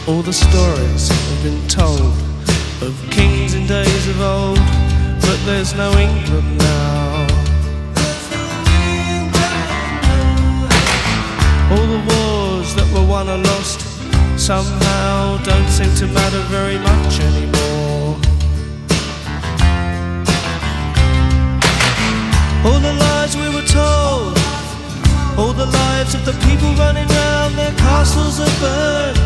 All the stories have been told of kings in days of old, but there's no England now. All the wars that were won or lost somehow don't seem to matter very much anymore. All the lies we were told, all the lives of the people running round, their castles are burned.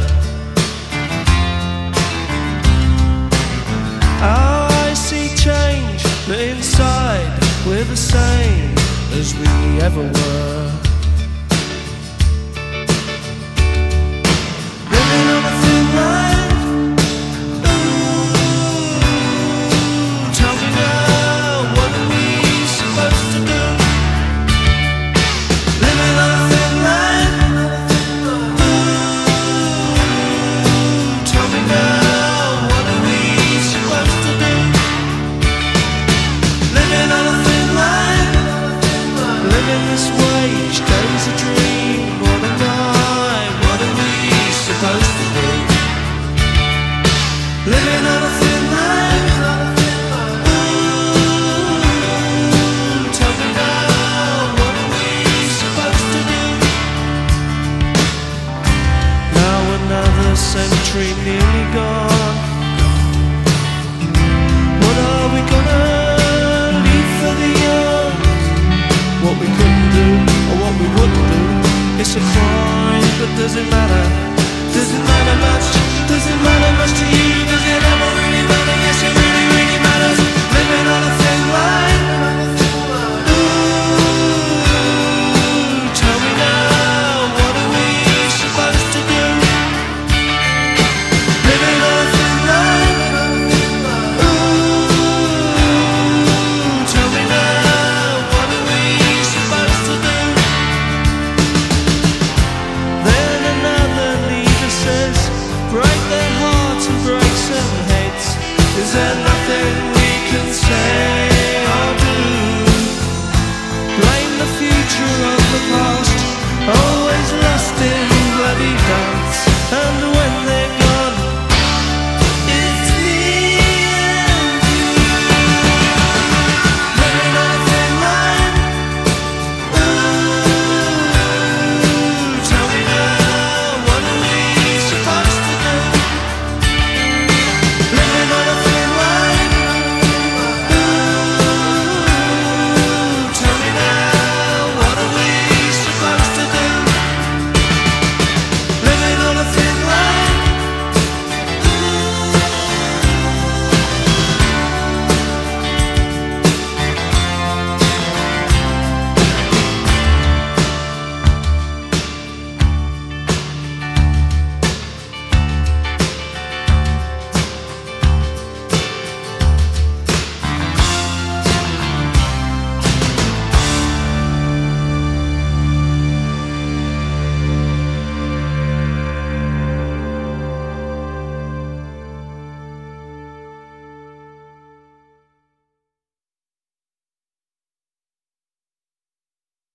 Our eyes see change, but inside we're the same as we ever were.